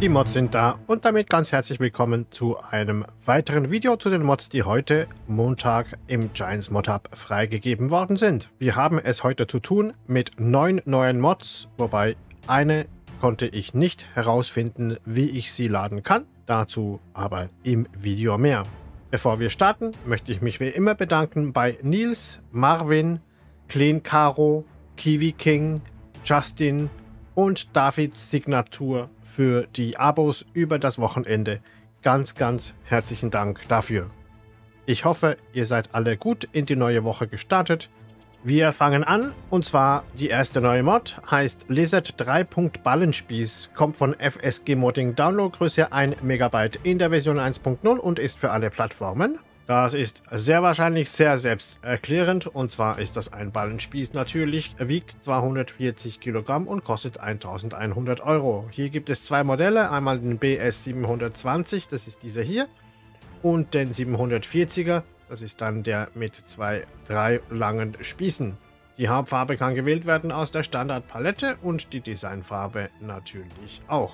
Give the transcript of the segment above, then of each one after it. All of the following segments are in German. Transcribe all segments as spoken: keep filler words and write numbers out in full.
Die Mods sind da und damit ganz herzlich willkommen zu einem weiteren Video zu den Mods, die heute Montag im Giants Mod Hub freigegeben worden sind. Wir haben es heute zu tun mit neun neuen Mods, wobei eine konnte ich nicht herausfinden, wie ich sie laden kann. Dazu aber im Video mehr. Bevor wir starten, möchte ich mich wie immer bedanken bei Nils, Marvin, Clean Caro, Kiwi King, Justin und Davids Signatur für die Abos über das Wochenende. Ganz, ganz herzlichen Dank dafür. Ich hoffe, ihr seid alle gut in die neue Woche gestartet. Wir fangen an, und zwar die erste neue Mod heißt Lizard drei Punkt Ballenspieß, kommt von F S G Modding, Downloadgröße ein Megabyte in der Version eins Punkt null und ist für alle Plattformen. Das ist sehr wahrscheinlich sehr selbsterklärend, und zwar ist das ein Ballenspieß natürlich, wiegt zweihundertvierzig Kilogramm und kostet eintausendeinhundert Euro. Hier gibt es zwei Modelle, einmal den B S siebenhundertzwanzig, das ist dieser hier, und den siebenhundertvierziger, das ist dann der mit zwei, drei langen Spießen. Die Hauptfarbe kann gewählt werden aus der Standardpalette und die Designfarbe natürlich auch.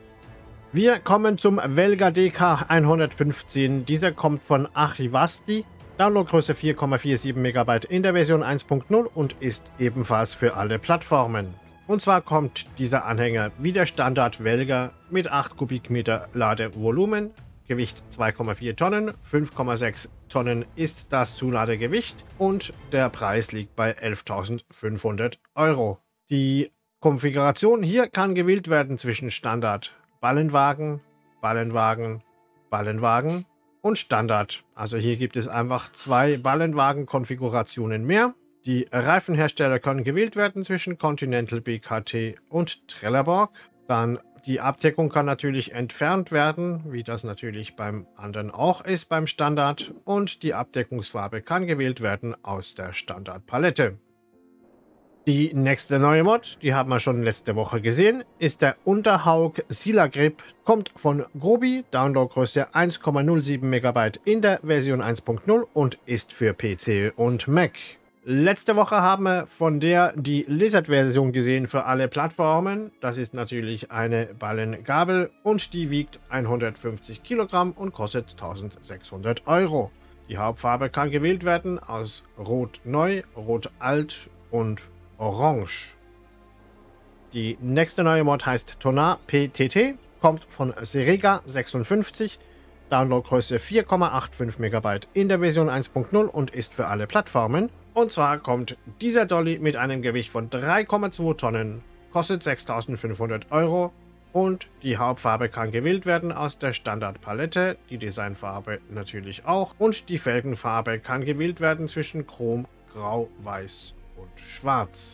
Wir kommen zum Velga D K hundertfünfzehn. Dieser kommt von Achivasti. Downloadgröße vier Komma siebenundvierzig Megabyte in der Version eins Punkt null und ist ebenfalls für alle Plattformen. Und zwar kommt dieser Anhänger wie der Standard Velga mit acht Kubikmeter Ladevolumen, Gewicht zwei Komma vier Tonnen, fünf Komma sechs Tonnen ist das Zuladegewicht und der Preis liegt bei elftausendfünfhundert Euro. Die Konfiguration hier kann gewählt werden zwischen Standard Ballenwagen, Ballenwagen, Ballenwagen und Standard. Also hier gibt es einfach zwei Ballenwagen-Konfigurationen mehr. Die Reifenhersteller können gewählt werden zwischen Continental, B K T und Trelleborg. Dann die Abdeckung kann natürlich entfernt werden, wie das natürlich beim anderen auch ist beim Standard. Und die Abdeckungsfarbe kann gewählt werden aus der Standardpalette. Die nächste neue Mod, die haben wir schon letzte Woche gesehen, ist der Unterhaug Sila Grip, kommt von Grobi, Downloadgröße eins Komma null sieben Megabyte in der Version eins Punkt null und ist für P C und Mac. Letzte Woche haben wir von der die Lizard-Version gesehen für alle Plattformen. Das ist natürlich eine Ballengabel und die wiegt hundertfünfzig Kilogramm und kostet eintausendsechshundert Euro. Die Hauptfarbe kann gewählt werden aus Rot Neu, Rot Alt und Orange. Die nächste neue Mod heißt Tonar P T T, kommt von Serega sechsundfünfzig, Downloadgröße vier Komma fünfundachtzig Megabyte in der Version eins Punkt null und ist für alle Plattformen. Und zwar kommt dieser Dolly mit einem Gewicht von drei Komma zwei Tonnen, kostet sechstausendfünfhundert Euro und die Hauptfarbe kann gewählt werden aus der Standardpalette, die Designfarbe natürlich auch und die Felgenfarbe kann gewählt werden zwischen Chrom, Grau, Weiß und Schwarz.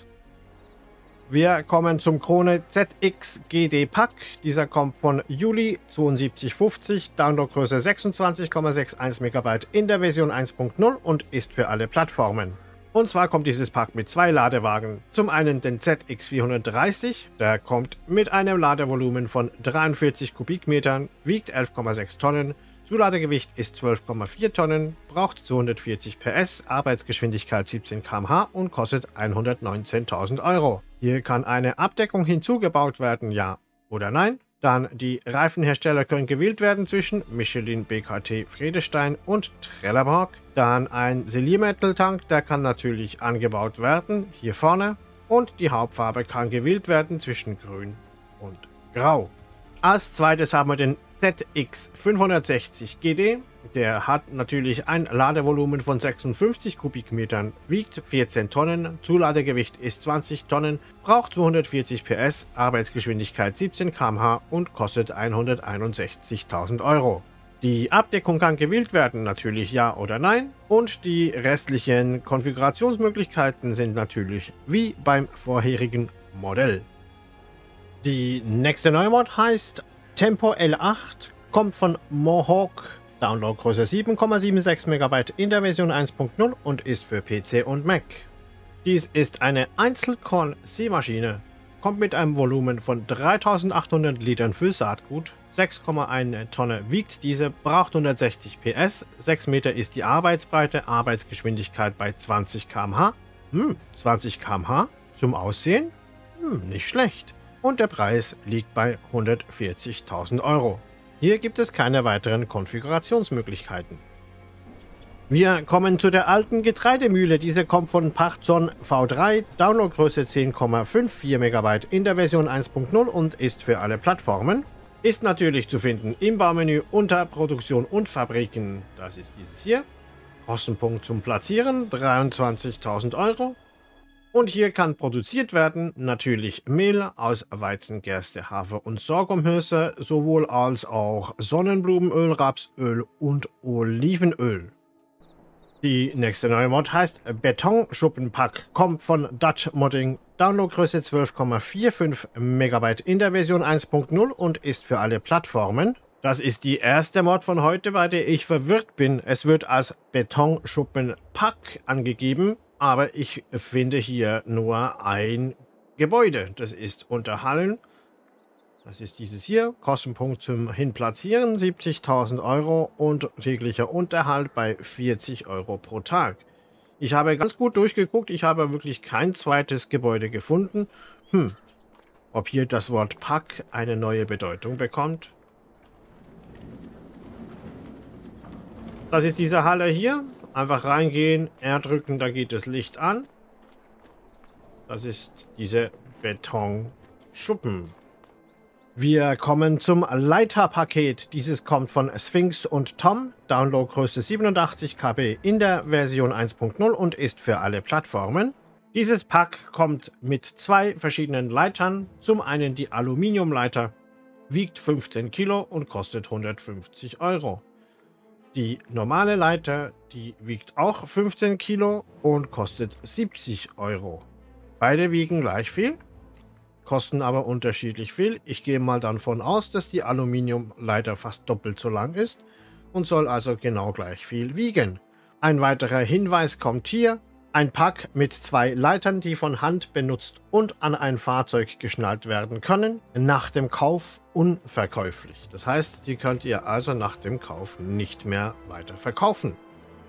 Wir kommen zum Krone Z X G D Pack. Dieser kommt von Juli zweiundsiebzig fünfzig, Downloadgröße sechsundzwanzig Komma einundsechzig Megabyte in der Version eins Punkt null und ist für alle Plattformen. Und zwar kommt dieses Pack mit zwei Ladewagen. Zum einen den Z X vierhundertdreißig, der kommt mit einem Ladevolumen von dreiundvierzig Kubikmetern, wiegt elf Komma sechs Tonnen, Zuladegewicht ist zwölf Komma vier Tonnen, braucht zweihundertvierzig P S, Arbeitsgeschwindigkeit siebzehn Kilometer pro Stunde und kostet hundertneunzehntausend Euro. Hier kann eine Abdeckung hinzugebaut werden, ja oder nein. Dann die Reifenhersteller können gewählt werden zwischen Michelin, B K T, Vredestein und Trelleborg. Dann ein Siliermetal-Tank, der kann natürlich angebaut werden, hier vorne. Und die Hauptfarbe kann gewählt werden zwischen Grün und Grau. Als zweites haben wir den Z X fünfhundertsechzig G D. Der hat natürlich ein Ladevolumen von sechsundfünfzig Kubikmetern, wiegt vierzehn Tonnen, Zuladegewicht ist zwanzig Tonnen, braucht zweihundertvierzig P S, Arbeitsgeschwindigkeit siebzehn Kilometer pro Stunde und kostet hunderteinundsechzigtausend Euro. Die Abdeckung kann gewählt werden, natürlich ja oder nein, und die restlichen Konfigurationsmöglichkeiten sind natürlich wie beim vorherigen Modell. Die nächste neue Mod heißt Tempo L acht, kommt von Mohawk, Downloadgröße sieben Komma sechsundsiebzig Megabyte in der Version eins Punkt null und ist für P C und Mac. Dies ist eine Einzelkorn-Sämaschine, kommt mit einem Volumen von dreitausendachthundert Litern für Saatgut, sechs Komma eins Tonne wiegt diese, braucht hundertsechzig P S, sechs Meter ist die Arbeitsbreite, Arbeitsgeschwindigkeit bei zwanzig Kilometer pro Stunde. Hm, zwanzig Kilometer pro Stunde zum Aussehen? Hm, nicht schlecht. und der Preis liegt bei hundertvierzigtausend Euro. Hier gibt es keine weiteren Konfigurationsmöglichkeiten. Wir kommen zu der alten Getreidemühle. Diese kommt von Pachtzon V drei, Downloadgröße zehn Komma vierundfünfzig Megabyte in der Version eins Punkt null und ist für alle Plattformen. Ist natürlich zu finden im Baumenü unter Produktion und Fabriken. Das ist dieses hier. Kostenpunkt zum Platzieren dreiundzwanzigtausend Euro. Und hier kann produziert werden natürlich Mehl aus Weizen, Gerste, Hafer und Sorghumhülse, sowohl als auch Sonnenblumenöl, Rapsöl und Olivenöl. Die nächste neue Mod heißt Betonschuppenpack, kommt von Dutch Modding, Downloadgröße zwölf Komma fünfundvierzig Megabyte in der Version eins Punkt null und ist für alle Plattformen. Das ist die erste Mod von heute, bei der ich verwirrt bin. Es wird als Betonschuppenpack angegeben, aber ich finde hier nur ein Gebäude. Das ist unter Hallen. Das ist dieses hier. Kostenpunkt zum Hinplatzieren siebzigtausend Euro und täglicher Unterhalt bei vierzig Euro pro Tag. Ich habe ganz gut durchgeguckt. Ich habe wirklich kein zweites Gebäude gefunden. Hm. Ob hier das Wort Pack eine neue Bedeutung bekommt? Das ist diese Halle hier. Einfach reingehen, R drücken, da geht das Licht an. Das ist diese Betonschuppen. Wir kommen zum Leiterpaket. Dieses kommt von Sphinx und Tom. Downloadgröße siebenundachtzig Kilobyte in der Version eins Punkt null und ist für alle Plattformen. Dieses Pack kommt mit zwei verschiedenen Leitern. Zum einen die Aluminiumleiter, wiegt fünfzehn Kilo und kostet hundertfünfzig Euro. Die normale Leiter, die wiegt auch fünfzehn Kilo und kostet siebzig Euro. Beide wiegen gleich viel, kosten aber unterschiedlich viel. Ich gehe mal davon aus, dass die Aluminiumleiter fast doppelt so lang ist und soll also genau gleich viel wiegen. Ein weiterer Hinweis kommt hier. Ein Pack mit zwei Leitern, die von Hand benutzt und an ein Fahrzeug geschnallt werden können, nach dem Kauf unverkäuflich. Das heißt, die könnt ihr also nach dem Kauf nicht mehr weiter verkaufen.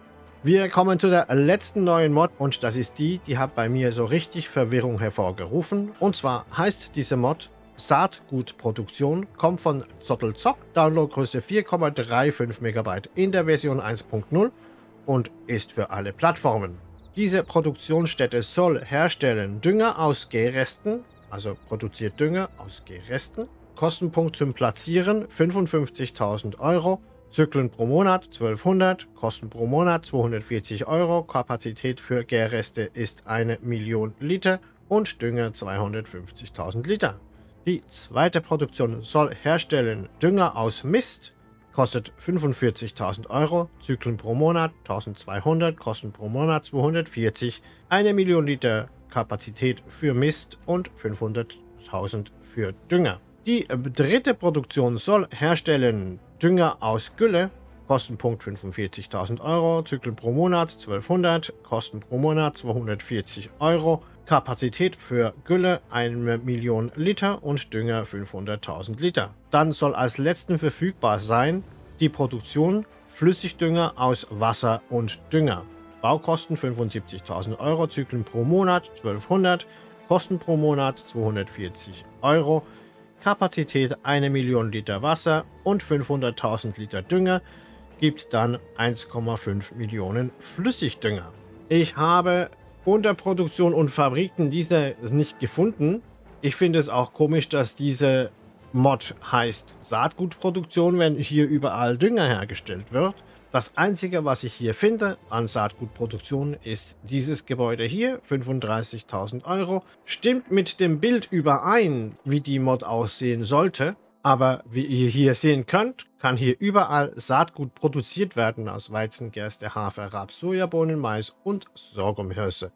Wir kommen zu der letzten neuen Mod und das ist die, die hat bei mir so richtig Verwirrung hervorgerufen. Und zwar heißt diese Mod Saatgutproduktion, kommt von Zottelzock, Downloadgröße vier Komma fünfunddreißig Megabyte in der Version eins Punkt null und ist für alle Plattformen. Diese Produktionsstätte soll herstellen Dünger aus Gärresten, also produziert Dünger aus Gärresten. Kostenpunkt zum Platzieren fünfundfünfzigtausend Euro. Zyklen pro Monat zwölfhundert, Kosten pro Monat zweihundertvierzig Euro. Kapazität für Gärreste ist eine Million Liter und Dünger zweihundertfünfzigtausend Liter. Die zweite Produktion soll herstellen Dünger aus Mist. Kostet fünfundvierzigtausend Euro, Zyklen pro Monat eintausendzweihundert, Kosten pro Monat zweihundertvierzig, eine Million Liter Kapazität für Mist und fünfhunderttausend für Dünger. Die dritte Produktion soll herstellen Dünger aus Gülle, Kostenpunkt fünfundvierzigtausend Euro, Zyklen pro Monat zwölfhundert, Kosten pro Monat zweihundertvierzig Euro, Kapazität für Gülle eine Million Liter und Dünger fünfhunderttausend Liter. Dann soll als letzten verfügbar sein die Produktion Flüssigdünger aus Wasser und Dünger. Baukosten fünfundsiebzigtausend Euro, Zyklen pro Monat zwölfhundert, Kosten pro Monat zweihundertvierzig Euro, Kapazität eine Million Liter Wasser und fünfhunderttausend Liter Dünger, gibt dann eins Komma fünf Millionen Flüssigdünger. Ich habe unter Produktion und Fabriken diese nicht gefunden. Ich finde es auch komisch, dass diese Mod heißt Saatgutproduktion, wenn hier überall Dünger hergestellt wird. Das einzige, was ich hier finde an Saatgutproduktion, ist dieses Gebäude hier, fünfunddreißigtausend Euro. Stimmt mit dem Bild überein, wie die Mod aussehen sollte. Aber wie ihr hier sehen könnt, kann hier überall Saatgut produziert werden aus Weizen, Gerste, Hafer, Raps, Sojabohnen, Mais und Sorghumhülse.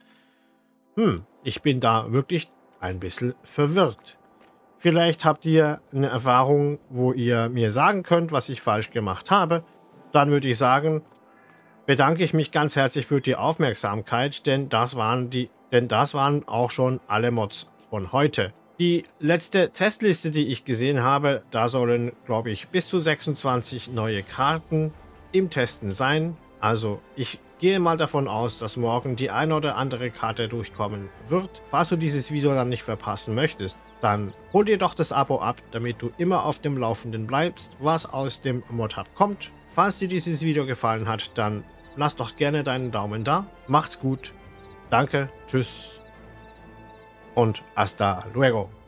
Hm, ich bin da wirklich ein bisschen verwirrt. Vielleicht habt ihr eine Erfahrung, wo ihr mir sagen könnt, was ich falsch gemacht habe. Dann würde ich sagen, bedanke ich mich ganz herzlich für die Aufmerksamkeit, denn das waren, die, denn das waren auch schon alle Mods von heute. Die letzte Testliste, die ich gesehen habe, da sollen, glaube ich, bis zu sechsundzwanzig neue Karten im Testen sein. Also ich gehe mal davon aus, dass morgen die eine oder andere Karte durchkommen wird. Falls du dieses Video dann nicht verpassen möchtest, dann hol dir doch das Abo ab, damit du immer auf dem Laufenden bleibst, was aus dem Mod-Hub kommt. Falls dir dieses Video gefallen hat, dann lass doch gerne deinen Daumen da. Macht's gut. Danke, tschüss und hasta luego.